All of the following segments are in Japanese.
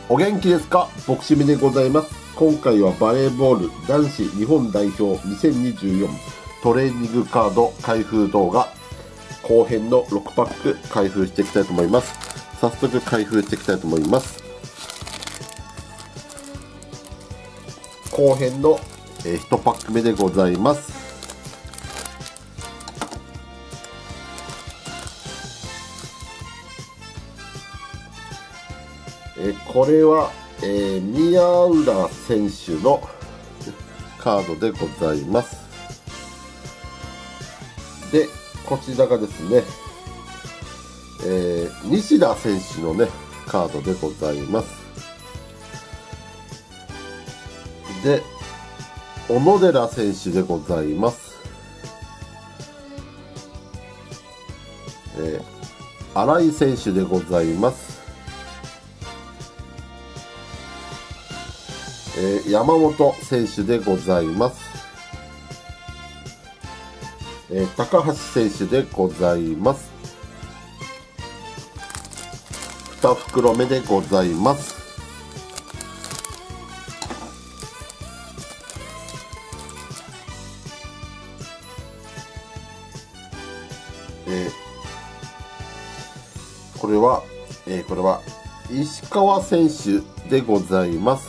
お元気ですか？ボクシミでございます。今回はバレーボール男子日本代表2024トレーニングカード開封動画後編の6パック開封していきたいと思います。早速開封していきたいと思います。後編の1パック目でございます。これは、宮浦選手のカードでございます。で、こちらがですね、西田選手のね、カードでございます。で、小野寺選手でございます。新井選手でございます。山本選手でございます。高橋選手でございます。2袋目でございます。これは石川選手でございます。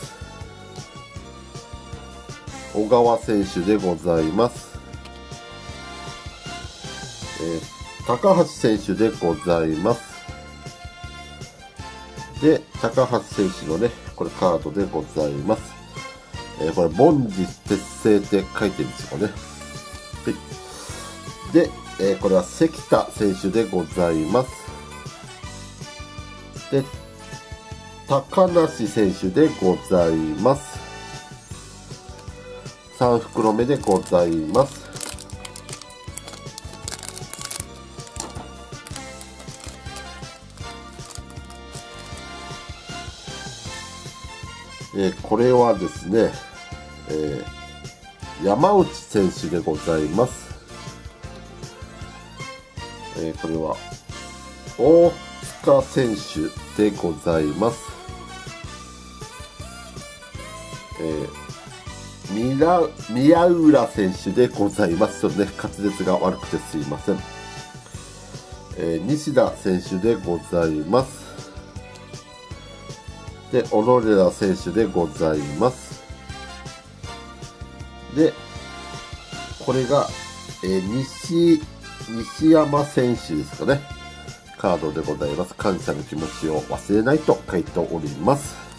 小川選手でございます。高橋選手でございます。で、高橋選手のね、これカードでございます。これ、凡事徹星って書いてるんですよね。はい。で、これは関田選手でございます。で、高梨選手でございます。3袋目でございます。これはですね、山内選手でございます。これは大塚選手でございます。宮浦選手でございます。ちょっとね、滑舌が悪くてすいません。西田選手でございます。で、小野寺選手でございます。で、これが、西山選手ですかね。カードでございます。感謝の気持ちを忘れないと書いております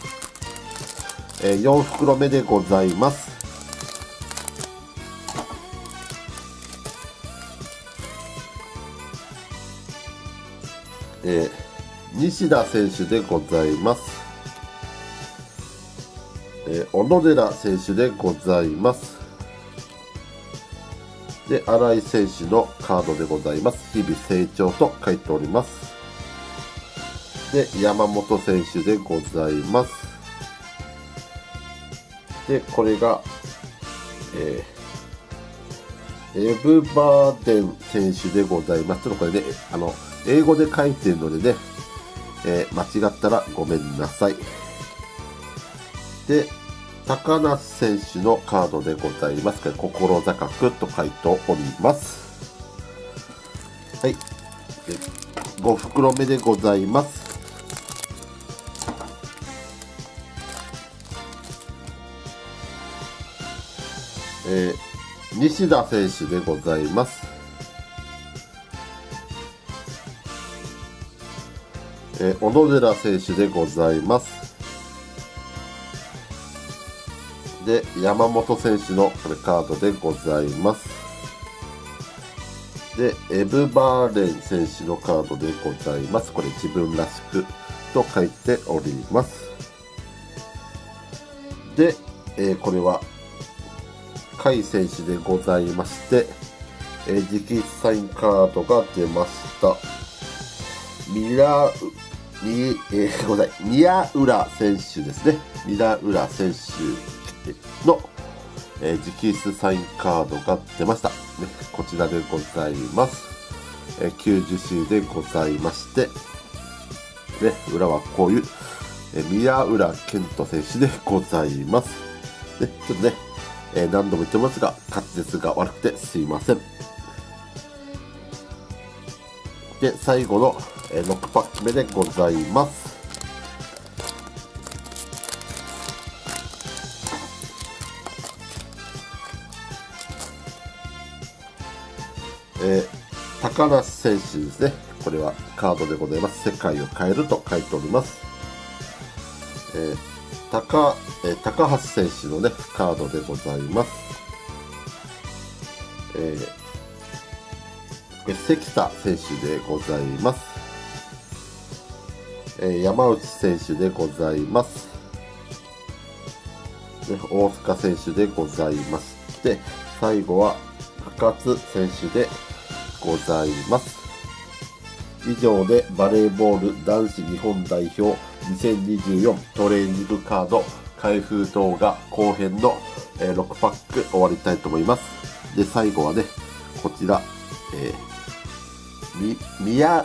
。4袋目でございます。西田選手でございます。小野寺選手でございます。で、新井選手のカードでございます。日々成長と書いております。で、山本選手でございます。で、これが、エブバーデン選手でございます。ちょっとこれね、英語で書いてるのでね、間違ったらごめんなさい。で、高梨選手のカードでございます。これ、心高くと書いております。はい。5袋目でございます。西田選手でございます。小野寺選手でございます。で、山本選手のこれカードでございます。で、エブバーレン選手のカードでございます。これ自分らしくと書いております。で、これは甲斐選手でございまして、直筆サインカードが出ました。宮浦選手ですね。宮浦選手の、直筆サインカードが出ました。ね、こちらでございます。90種でございまして、ね、裏はこういう宮浦健人選手でございます。で、ちょっとね、何度も言ってますが、滑舌が悪くてすいません。で、最後の、6パック目でございます。高梨選手ですね。これはカードでございます。世界を変えると書いております。高橋選手のね、カードでございます。関田選手でございます。山内選手でございます。大塚選手でございまして、最後は深津選手でございます。以上でバレーボール男子日本代表2024トレーニングカード開封動画後編の6パック終わりたいと思います。で、最後はね、こちら、宮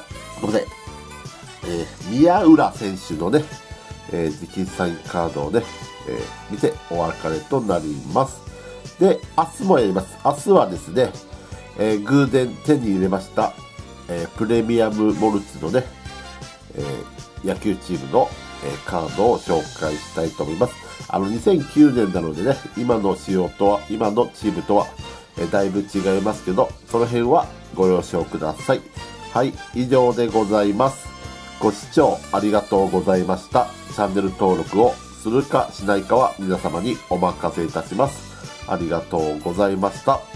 浦選手のね、直筆サインカードをね、見てお別れとなります。で、明日もやります。明日はですね、偶然手に入れました、プレミアムモルツのね、野球チームの、カードを紹介したいと思います。2009年なのでね、今の仕様とは、今のチームとは、だいぶ違いますけど、その辺はご了承ください。はい、以上でございます。ご視聴ありがとうございました。チャンネル登録をするかしないかは皆様にお任せいたします。ありがとうございました。